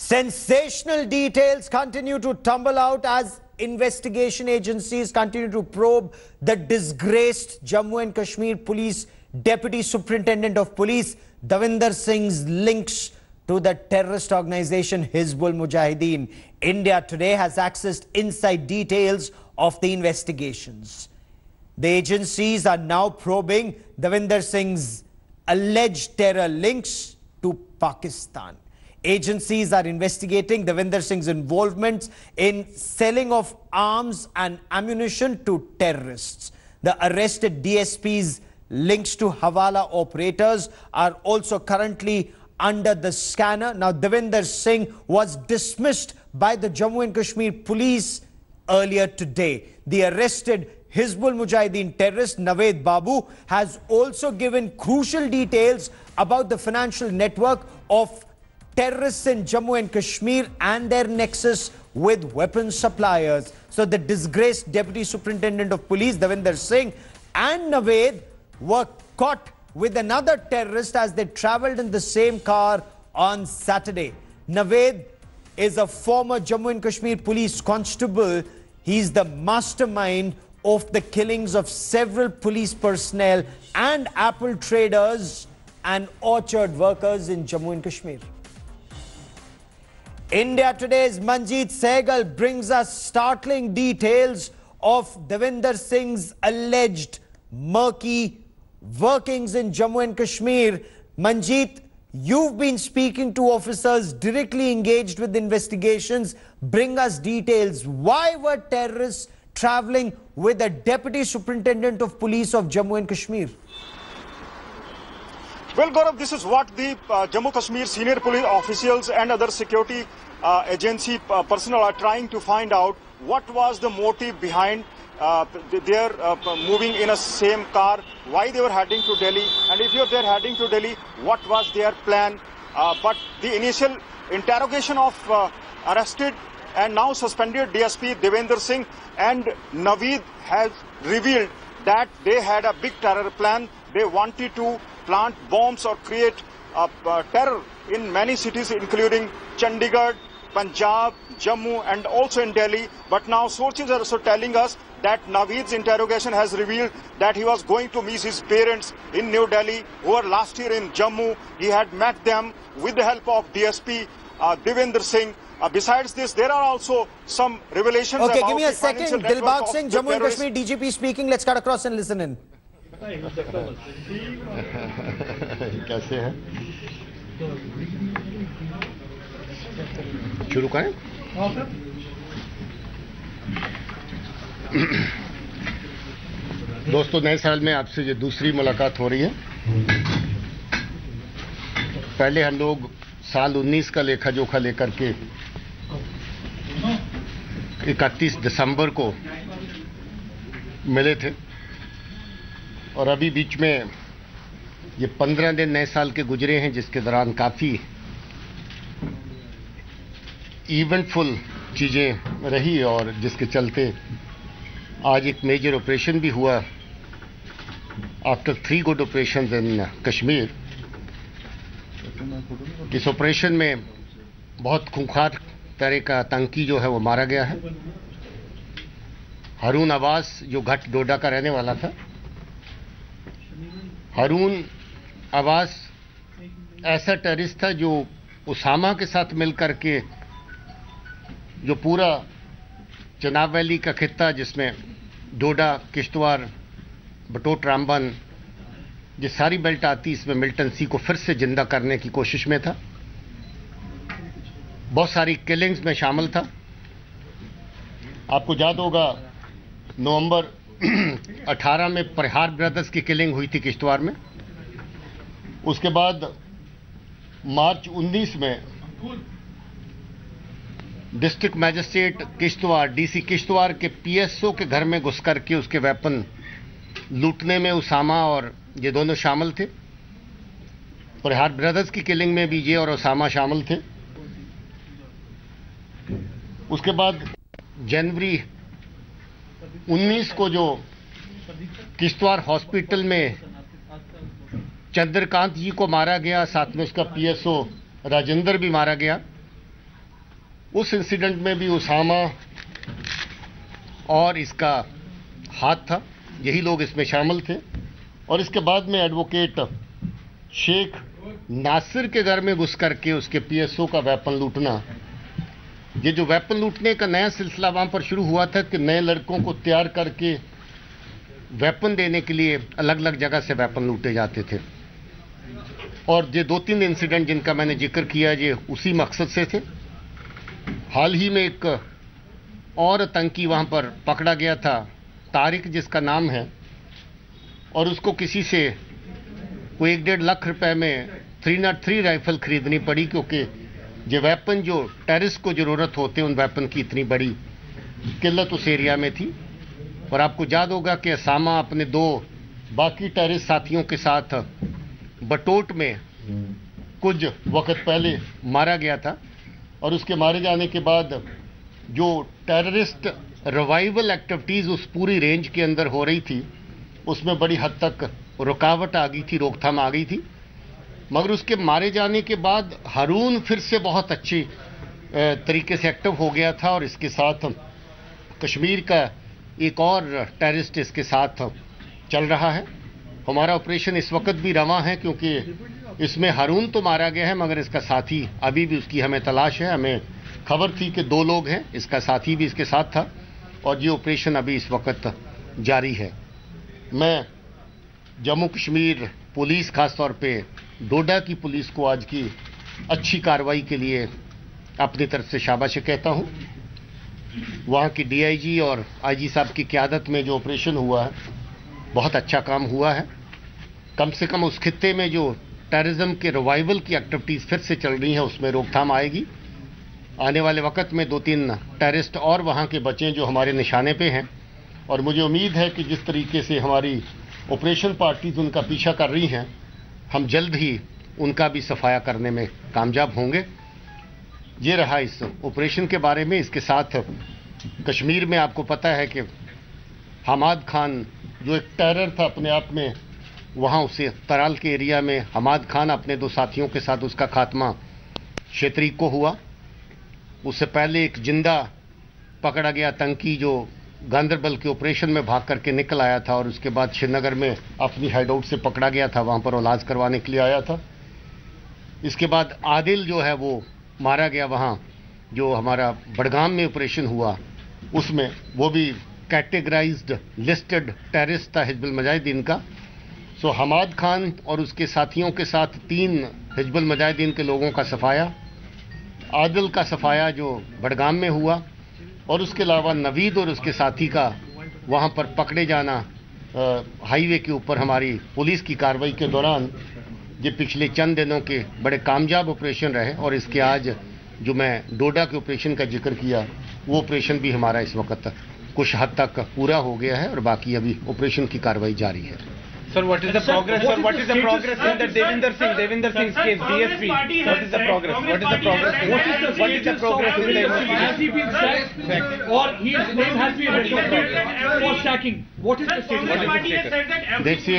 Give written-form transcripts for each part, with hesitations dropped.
Sensational details continue to tumble out as investigation agencies continue to probe the disgraced Jammu and Kashmir Police Deputy Superintendent of Police Davinder Singh's links to the terrorist organization Hizbul Mujahideen. India today has accessed inside details of the investigations. The agencies are now probing Davinder Singh's alleged terror links to Pakistan. Agencies are investigating Davinder Singh's involvement in selling of arms and ammunition to terrorists. The arrested DSP's links to Hawala operators are also currently under the scanner. Now, Davinder Singh was dismissed by the Jammu and Kashmir police earlier today. The arrested Hizbul Mujahideen terrorist Naved Babu has also given crucial details about the financial network of terrorists in Jammu and Kashmir and their nexus with weapons suppliers. So the disgraced Deputy Superintendent of Police Davinder Singh and Naved were caught with another terrorist as they travelled in the same car on Saturday. Naved is a former Jammu and Kashmir police constable. He's the mastermind of the killings of several police personnel and apple traders and orchard workers in Jammu and Kashmir. India Today's Manjeet Sehgal brings us startling details of Davinder Singh's alleged murky workings in Jammu and Kashmir. Manjeet, you've been speaking to officers directly engaged with investigations. Bring us details. Why were terrorists traveling with the Deputy Superintendent of Police of Jammu and Kashmir? Well, Gaurav, this is what the Jammu Kashmir senior police officials and other security agency personnel are trying to find out. What was the motive behind their moving in a same car, why they were heading to Delhi, and if they're heading to Delhi, what was their plan. But the initial interrogation of arrested and now suspended DSP Davinder Singh and Naveed has revealed that they had a big terror plan. They wanted to plant bombs or create terror in many cities, including Chandigarh, Punjab, Jammu, and also in Delhi. But now sources are also telling us that Naveed's interrogation has revealed that he was going to meet his parents in New Delhi, who were last year in Jammu. He had met them with the help of DSP Davinder Singh. Besides this, there are also some revelations about... Okay, give me a second. Dilbagh Singh, Jammu and Kashmir DGP speaking. Let's cut across and listen in. कैसे हैं? शुरू करें? दोस्तों, नए साल में आपसे ये दूसरी मुलाकात हो रही है। पहले हम लोग साल 19 का लेखा जोखा लेकर के 31 दिसंबर को मिले थे और अभी बीच में ये 15 दिन नए साल के गुजरे हैं, जिसके दौरान काफ़ी इवेंटफुल चीज़ें रही और जिसके चलते आज एक मेजर ऑपरेशन भी हुआ। After 3 good operations in Kashmir, इस ऑपरेशन में बहुत खूंखार तरह का आतंकी जो है वो मारा गया है। हारून अब्बास, जो घट डोडा का रहने वाला था। हारून अब्बास ऐसा टेररिस्ट था जो उसामा के साथ मिलकर के जो पूरा चनाब वैली का खित्ता, जिसमें डोडा, किश्तवाड़, बटोट रामबन, ये सारी बेल्ट आती, इसमें मिल्टन सी को फिर से जिंदा करने की कोशिश में था। बहुत सारी किलिंग्स में शामिल था। आपको याद होगा नवंबर 18 में प्रहार ब्रदर्स की किलिंग हुई थी किश्तवाड़ में। उसके बाद मार्च 19 में district magistrate Kishtwar, DC Kishtwar के पीएसओ के घर में घुस करके उसके वेपन लूटने में उसामा और ये दोनों शामिल थे। प्रहार ब्रदर्स की किलिंग में भी ये और उसामा शामिल थे। उसके बाद जनवरी 19 को जो किश्तवाड़ हॉस्पिटल में चंद्रकांत जी को मारा गया, साथ में उसका पीएसओ राजेंद्र भी मारा गया। उस इंसिडेंट में भी उसामा और इसका हाथ था, यही लोग इसमें शामिल थे। और इसके बाद में एडवोकेट शेख नासिर के घर में घुस करके उसके पीएसओ का वेपन लूटना, ये जो वेपन लूटने का नया सिलसिला वहां पर शुरू हुआ था कि नए लड़कों को तैयार करके वेपन देने के लिए अलग अलग जगह से वेपन लूटे जाते थे। और ये 2-3 इंसिडेंट जिनका मैंने जिक्र किया ये उसी मकसद से थे। हाल ही में एक और आतंकी वहां पर पकड़ा गया था, तारिक जिसका नाम है, और उसको किसी से कोई 1-1.5 लाख रुपए में 303 राइफल खरीदनी पड़ी, क्योंकि ये वेपन जो टेररिस्ट को जरूरत होते उन वेपन की इतनी बड़ी किल्लत उस एरिया में थी। और आपको याद होगा कि उसामा अपने 2 बाकी टेररिस्ट साथियों के साथ बटोट में कुछ वक्त पहले मारा गया था। और उसके मारे जाने के बाद जो टेररिस्ट रिवाइवल एक्टिविटीज़ उस पूरी रेंज के अंदर हो रही थी उसमें बड़ी हद तक रुकावट आ गई थी, रोकथाम आ गई थी। मगर उसके मारे जाने के बाद हारून फिर से बहुत अच्छी तरीके से एक्टिव हो गया था और इसके साथ कश्मीर का एक और टेररिस्ट इसके साथ चल रहा है। हमारा ऑपरेशन इस वक्त भी रवां है, क्योंकि इसमें हारून तो मारा गया है मगर इसका साथी अभी भी उसकी हमें तलाश है। हमें खबर थी कि 2 लोग हैं, इसका साथी भी इसके साथ था और ये ऑपरेशन अभी इस वक्त जारी है। मैं जम्मू कश्मीर पुलिस, खास तौर पे डोडा की पुलिस को आज की अच्छी कार्रवाई के लिए अपनी तरफ से शाबाशी कहता हूं। वहां की डीआईजी और आईजी साहब की क़यादत में जो ऑपरेशन हुआ है बहुत अच्छा काम हुआ है। कम से कम उस खित्ते में जो टेररिज्म के रिवाइवल की एक्टिविटीज़ फिर से चल रही हैं उसमें रोकथाम आएगी। आने वाले वक्त में 2-3 टेररिस्ट और वहां के बचे जो हमारे निशाने पे हैं, और मुझे उम्मीद है कि जिस तरीके से हमारी ऑपरेशन पार्टीज उनका पीछा कर रही हैं, हम जल्द ही उनका भी सफाया करने में कामयाब होंगे। ये रहा इस ऑपरेशन के बारे में। इसके साथ कश्मीर में आपको पता है कि हमाद खान जो एक टेरर था अपने आप में, वहाँ उसे तराल के एरिया में हमाद खान अपने 2 साथियों के साथ उसका खात्मा 6 तारीख को हुआ। उससे पहले एक जिंदा पकड़ा गया आतंकी जो गांदरबल के ऑपरेशन में भाग करके निकल आया था और उसके बाद श्रीनगर में अपनी हाइडआउट से पकड़ा गया था, वहाँ पर इलाज करवाने के लिए आया था। इसके बाद आदिल जो है वो मारा गया, वहाँ जो हमारा बड़गाम में ऑपरेशन हुआ उसमें, वो भी कैटेगराइज्ड लिस्टेड टेररिस्ट था हिजबुल मुजाहिदीन का। सो हमाद खान और उसके साथियों के साथ 3 हिजबुल मुजाहिदीन के लोगों का सफाया, आदिल का सफाया जो बड़गाम में हुआ, और उसके अलावा नवीद और उसके साथी का वहाँ पर पकड़े जाना हाईवे के ऊपर हमारी पुलिस की कार्रवाई के दौरान। ये पिछले चंद दिनों के बड़े कामयाब ऑपरेशन रहे और इसके आज जो मैं डोडा के ऑपरेशन का जिक्र किया वो ऑपरेशन भी हमारा इस वक्त कुछ हद तक पूरा हो गया है और बाकी अभी ऑपरेशन की कार्रवाई जारी है। Sir, what is the progress? Sir, what is the progress in the Davinder Singh's case, DSP? What is the progress? What is the progress? What is the progress in the investigation? Has he been sacked or his name has been registered for sacking? What is the status? What is the status? देखिए,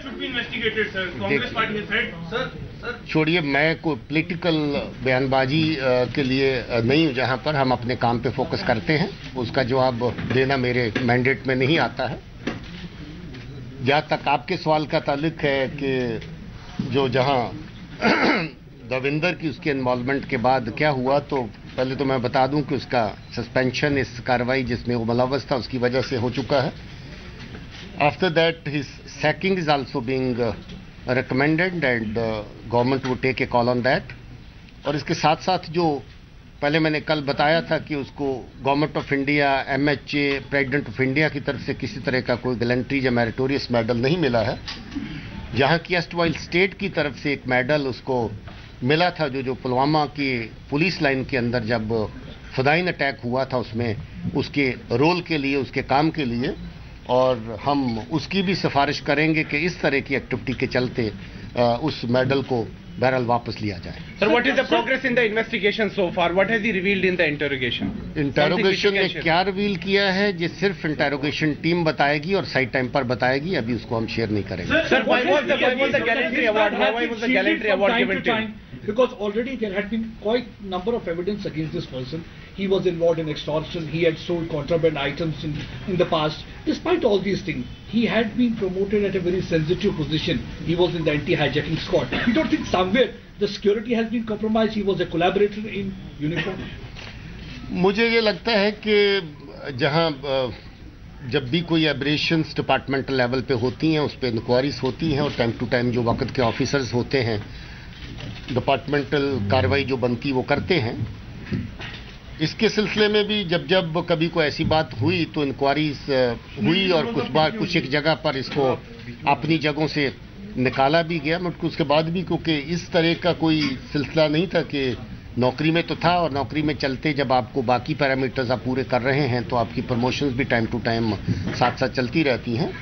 छोड़िए, मैं कोई political बयानबाजी के लिए नहीं हूँ। जहाँ पर हम अपने काम पे फोकस करते हैं उसका जवाब देना मेरे मैंडेट में नहीं आता है। जहाँ तक आपके सवाल का ताल्लुक है कि जो जहाँ दविंदर की उसके इन्वॉल्वमेंट के बाद क्या हुआ, तो पहले तो मैं बता दूं कि उसका सस्पेंशन इस कार्रवाई जिसमें वो मुलव्वस था उसकी वजह से हो चुका है। After that his sacking is also being recommended and government would take a call on that। और इसके साथ साथ जो पहले मैंने कल बताया था कि उसको government of India, MHA, president of India की तरफ से किसी तरह का कोई गैलेंट्री या मेरिटोरियस मेडल नहीं मिला है। जहाँ की एस्टवाइल स्टेट की तरफ से एक मेडल उसको मिला था जो पुलवामा की पुलिस लाइन के अंदर जब फदाइन अटैक हुआ था उसमें उसके रोल के लिए, उसके काम के लिए, और हम उसकी भी सिफारिश करेंगे कि इस तरह की एक्टिविटी के चलते उस मेडल को बहरहाल वापस लिया जाए। Sir, what is the progress in the investigation so far? What has he revealed in the interrogation? Interrogation ने क्या रिवील किया है ये सिर्फ इंटेरोगेशन टीम बताएगी और साइड टाइम पर बताएगी, अभी उसको हम शेयर नहीं करेंगे। Sir, why was the gallantry award? Why was the gallantry award given to him? Because already there had been quite number of evidence against this person. He was involved in extortion, he had sold contraband items in the past. Despite all these things, he had been promoted at a very sensitive position. He was in the anti-hijacking squad. You don't think somewhere the security has been compromised? He was a collaborator in uniform? मुझे ये लगता है कि जहां जब भी कोई aberrations departmental level पे होती हैं उस पर इंक्वायरीज होती हैं और टाइम टू टाइम जो वक्त के ऑफिसर्स होते हैं डिपार्टमेंटल कार्रवाई जो बनती वो करते हैं। इसके सिलसिले में भी जब जब कभी कोई ऐसी बात हुई तो इंक्वायरीज हुई और कुछ बार कुछ एक जगह पर इसको अपनी जगहों से निकाला भी गया, मगर उसके बाद भी क्योंकि इस तरह का कोई सिलसिला नहीं था कि नौकरी में तो था और नौकरी में चलते जब आपको बाकी पैरामीटर्स आप पूरे कर रहे हैं तो आपकी प्रमोशंस भी टाइम टू टाइम साथ साथ चलती रहती हैं।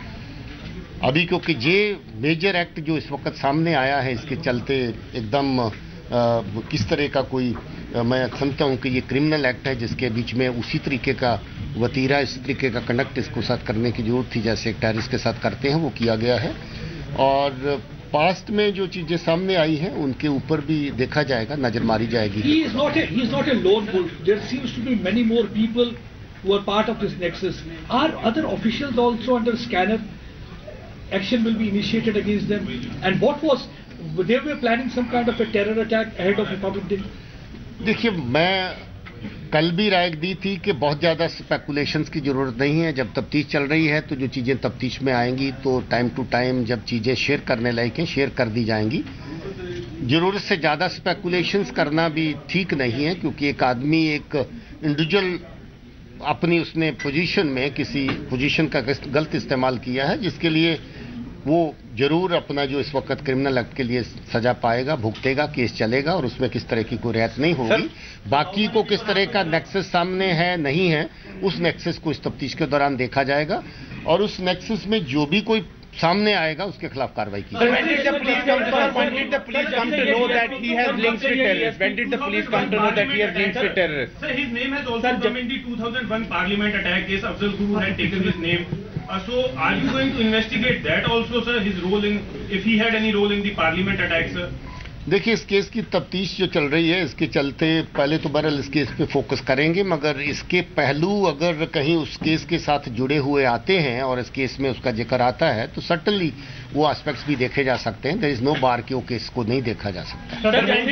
अभी क्योंकि ये मेजर एक्ट जो इस वक्त सामने आया है इसके चलते एकदम किस तरह का कोई मैं समझता हूं कि ये क्रिमिनल एक्ट है जिसके बीच में उसी तरीके का वतीरा, इस तरीके का कंडक्ट इसको साथ करने की जरूरत थी जैसे एक टेररिस्ट के साथ करते हैं वो किया गया है। और पास्ट में जो चीजें सामने आई हैं उनके ऊपर भी देखा जाएगा, नजर मारी जाएगी। He is not a lone wolf. There seems to be many more people who are part of this nexus. Are other officials also under scanner? Action will be initiated against them. And what was they were planning some kind of a terror attack ahead of Republic Day? देखिए, मैं कल भी राय दी थी कि बहुत ज़्यादा speculations की ज़रूरत नहीं है। जब तफ्तीश चल रही है तो जो चीज़ें तफ्तीश में आएंगी तो टाइम टू टाइम जब चीज़ें शेयर करने लायक हैं शेयर कर दी जाएंगी। ज़रूरत से ज़्यादा स्पेकुलेशंस करना भी ठीक नहीं है क्योंकि एक आदमी एक इंडिविजुअल अपनी उसने पोजीशन में किसी पोजीशन का गलत इस्तेमाल किया है जिसके लिए वो जरूर अपना जो इस वक्त क्रिमिनल एक्ट के लिए सजा पाएगा, भुगतेगा, केस चलेगा और उसमें किस तरह की कोई रियायत नहीं होगी। बाकी को किस तरह का नेक्सस सामने है नहीं है उस नेक्सस को इस तफ्तीश के दौरान देखा जाएगा और उस नेक्सस में जो भी कोई सामने आएगा उसके खिलाफ कार्रवाई की जाएगी। When did the police come to know that he has links with terrorists? When did the police come to know that he has links with terrorists? Sir, his name has also come in the 2001 Parliament attack case. Afzal Guru had taken his name. So, are you going to investigate that also, sir? His role in, if he had any role in the Parliament attack, sir? देखिए, इस case की तफ्तीश जो चल रही है इसके चलते पहले तो बहरहाल इस केस पे फोकस करेंगे, मगर इसके पहलू अगर कहीं उस केस के साथ जुड़े हुए आते हैं और इस केस में उसका जिक्र आता है तो सर्टनली वो एस्पेक्ट्स भी देखे जा सकते हैं। देयर इज नो बार कि वो केस को नहीं देखा जा सकता।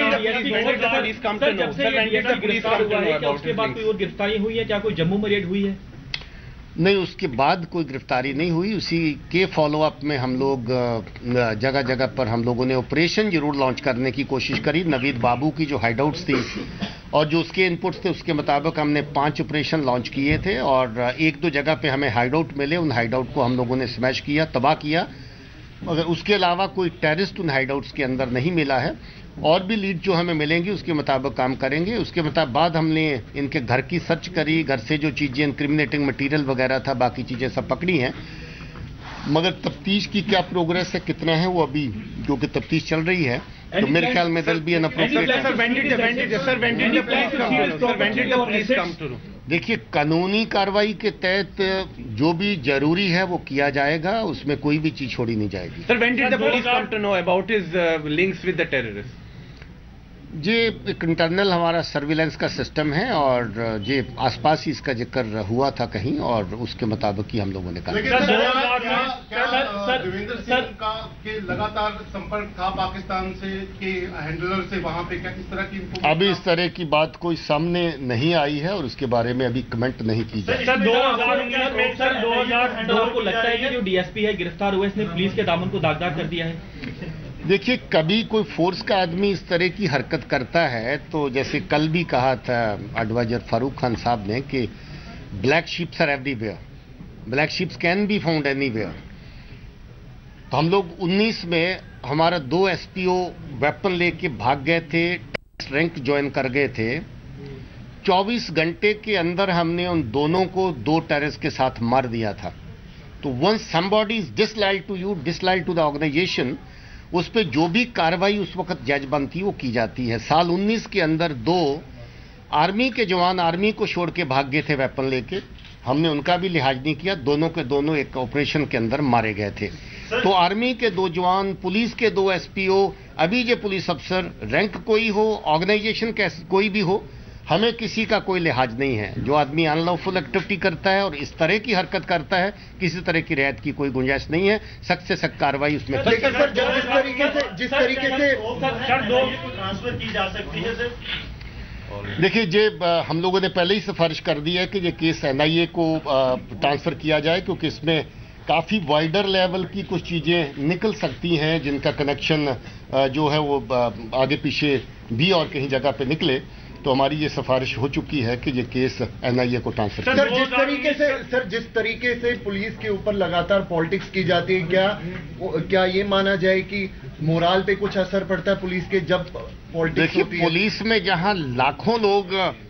उसके बाद कोई और गिरफ्तारी हुई है? क्या कोई जम्मू में रेड हुई है? नहीं, उसके बाद कोई गिरफ्तारी नहीं हुई। उसी के फॉलोअप में हम लोग जगह जगह पर हम लोगों ने ऑपरेशन जरूर लॉन्च करने की कोशिश करी। नवीद बाबू की जो हाइडआउट्स थी और जो उसके इनपुट्स थे उसके मुताबिक हमने 5 ऑपरेशन लॉन्च किए थे और 1-2 जगह पे हमें हाइडआउट मिले। उन हाइडआउट को हम लोगों ने स्मैश किया, तबाह किया, मगर उसके अलावा कोई टेररिस्ट उन हाइडआउट्स के अंदर नहीं मिला है। और भी लीड जो हमें मिलेंगी उसके मुताबिक काम करेंगे। उसके मुताबिक बाद हमने इनके घर की सर्च करी, घर से जो चीज़ें इनक्रिमिनेटिंग मटेरियल वगैरह था बाकी चीज़ें सब पकड़ी हैं, मगर तफ्तीश की क्या प्रोग्रेस है कितना है वो अभी क्योंकि तफ्तीश चल रही है तो मेरे ख्याल में दिल भी देखिए, कानूनी कार्रवाई के तहत जो भी जरूरी है वो किया जाएगा, उसमें कोई भी चीज छोड़ी नहीं जाएगी। Sir, when did the police come to know about his links with the terrorists? ये एक इंटरनल हमारा सर्विलेंस का सिस्टम है और ये आसपास ही इसका जिक्र हुआ था कहीं और उसके मुताबिक ही हम लोगों ने कहा। देवेंद्र सिंह का के लगातार संपर्क था पाकिस्तान से के हैंडलर से, वहां पे क्या इस तरह की अभी इस तरह की बात कोई सामने नहीं आई है और उसके बारे में अभी कमेंट नहीं की जाए। सर 2002 को लगता है कि जो डीएसपी है गिरफ्तार हुआ इसने पुलिस के दामन को दागदार कर दिया है। देखिए, कभी कोई फोर्स का आदमी इस तरह की हरकत करता है तो जैसे कल भी कहा था एडवाइजर फारूक खान साहब ने कि black sheeps are everywhere, black sheeps can be found anywhere. तो हम लोग 19 में हमारा 2 एसपीओ वेपन लेके भाग गए थे, रैंक ज्वाइन कर गए थे। 24 घंटे के अंदर हमने उन दोनों को 2 टेररिस्ट के साथ मार दिया था। तो once somebody is disloyal to you, disloyal to the organisation, उस पर जो भी कार्रवाई उस वक्त जज बनती वो की जाती है। साल 19 के अंदर 2 आर्मी के जवान आर्मी को छोड़ के भाग गए थे वेपन लेके, हमने उनका भी लिहाज नहीं किया, दोनों के दोनों एक ऑपरेशन के अंदर मारे गए थे। तो आर्मी के 2 जवान, पुलिस के 2 एसपीओ, अभी जो पुलिस अफसर, रैंक कोई हो, ऑर्गेनाइजेशन कोई भी हो, हमें किसी का कोई लिहाज नहीं है। जो आदमी अनलॉफुल एक्टिविटी करता है और इस तरह की हरकत करता है, किसी तरह की रियायत की कोई गुंजाइश नहीं है। सख्त से सख्त कार्रवाई उसमें। जिस तरीके से ट्रांसफर की जा सकती है सर। देखिए, जे हम लोगों ने पहले ही सिफारिश कर दी है कि ये केस एनआईए को ट्रांसफर किया जाए, क्योंकि इसमें काफ़ी वाइडर लेवल की कुछ चीज़ें निकल सकती हैं जिनका कनेक्शन जो है वो आगे पीछे भी और कहीं जगह पे निकले। तो हमारी ये सिफारिश हो चुकी है कि ये केस एनआईए को ट्रांसफर किया जाए। जिस तरीके से पुलिस के ऊपर लगातार पॉलिटिक्स की जाती है, क्या ये माना जाए कि मोराल पे कुछ असर पड़ता है पुलिस के जब पॉलिटिक्स होती है? पुलिस में जहां लाखों लोग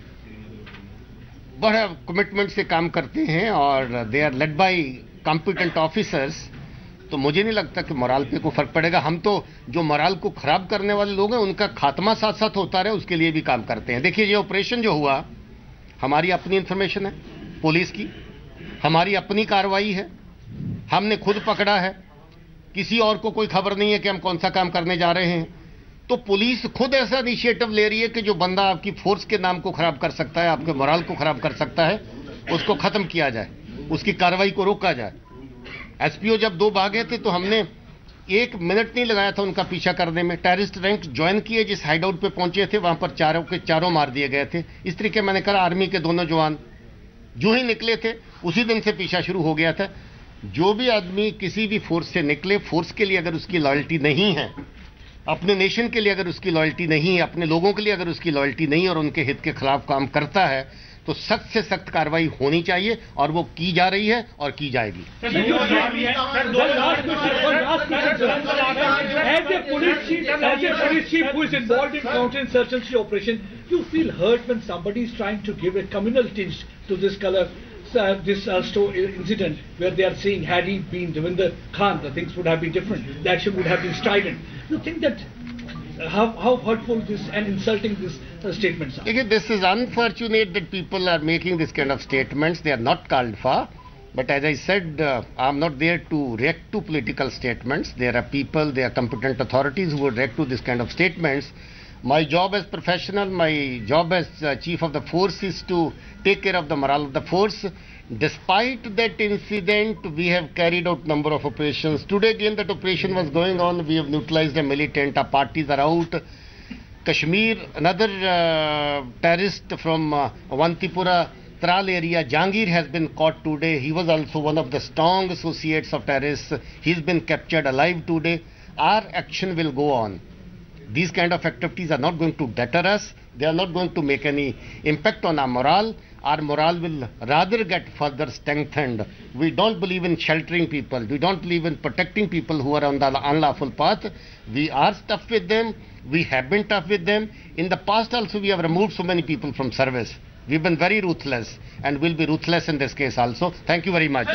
बड़ा कमिटमेंट से काम करते हैं और they are led by competent officers, तो मुझे नहीं लगता कि मोराल पे कोई फर्क पड़ेगा। हम तो जो मोराल को खराब करने वाले लोग हैं उनका खात्मा साथ साथ होता रहे, उसके लिए भी काम करते हैं। देखिए, ये ऑपरेशन जो हुआ, हमारी अपनी इंफॉर्मेशन है पुलिस की, हमारी अपनी कार्रवाई है, हमने खुद पकड़ा है, किसी और को कोई खबर नहीं है कि हम कौन सा काम करने जा रहे हैं। तो पुलिस खुद ऐसा इनिशिएटिव ले रही है कि जो बंदा आपकी फोर्स के नाम को खराब कर सकता है, आपके मोराल को खराब कर सकता है, उसको खत्म किया जाए, उसकी कार्रवाई को रोका जाए। एसपीओ जब 2 भागे थे तो हमने 1 मिनट नहीं लगाया था उनका पीछा करने में। टेररिस्ट रैंक ज्वाइन किए, जिस हाइडआउट पे पहुंचे थे वहां पर चारों के चारों मार दिए गए थे। इस तरीके मैंने कहा, आर्मी के दोनों जवान जो ही निकले थे उसी दिन से पीछा शुरू हो गया था। जो भी आदमी किसी भी फोर्स से निकले, फोर्स के लिए अगर उसकी लॉयल्टी नहीं है, अपने नेशन के लिए अगर उसकी लॉयल्टी नहीं है, अपने लोगों के लिए अगर उसकी लॉयल्टी नहीं है और उनके हित के खिलाफ काम करता है, तो सख्त से सख्त कार्रवाई होनी चाहिए और वो की जा रही है और की जाएगी। As a police chief who is involved in counterinsurgency operation, you feel hurt when somebody is trying to give a communal tinge to this incident, where they are saying, had he been Davinder Khan, the things would have been different. The action would have been strident. You think that how hurtful this and insulting this statements are? Again, this is unfortunate that people are making this kind of statements. They are not called for. But as I said, I'm not there to react to political statements. There are people, there are competent authorities who would react to this kind of statements. My job as professional, my job as chief of the force is to take care of the morale of the force. Despite that incident, we have carried out number of operations. Today again that operation was going on. We have neutralized a militant. Our parties are out. Kashmir, another terrorist from Avantipura, Tral area, Jangir, has been caught today. He was also one of the strong associates of terrorists. He's been captured alive today. Our action will go on. These kind of activities are not going to deter us. They are not going to make any impact on our morale. Our morale will rather get further strengthened. We don't believe in sheltering people. We don't believe in protecting people who are on the unlawful path. We are tough with them. We have been tough with them. In the past also we have removed so many people from service. We've been very ruthless and will be ruthless in this case also. Thank you very much.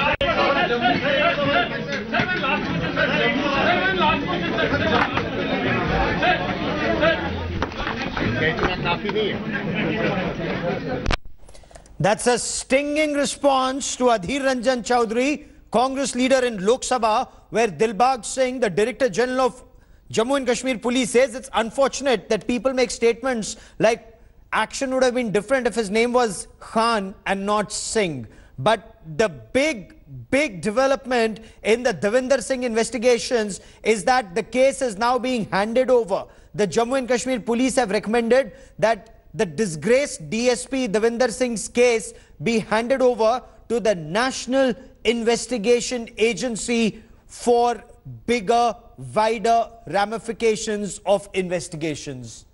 That's a stinging response to Adhir Ranjan Chaudhary, Congress leader in Lok Sabha, where Dilbag Singh, the Director General of Jammu and Kashmir Police, says it's unfortunate that people make statements like action would have been different if his name was Khan and not Singh. But the big development in the Davinder Singh investigations is that the case is now being handed over. The Jammu and Kashmir Police have recommended that the disgraced DSP Davinder Singh's case be handed over to the National Investigation Agency for bigger, wider ramifications of investigations.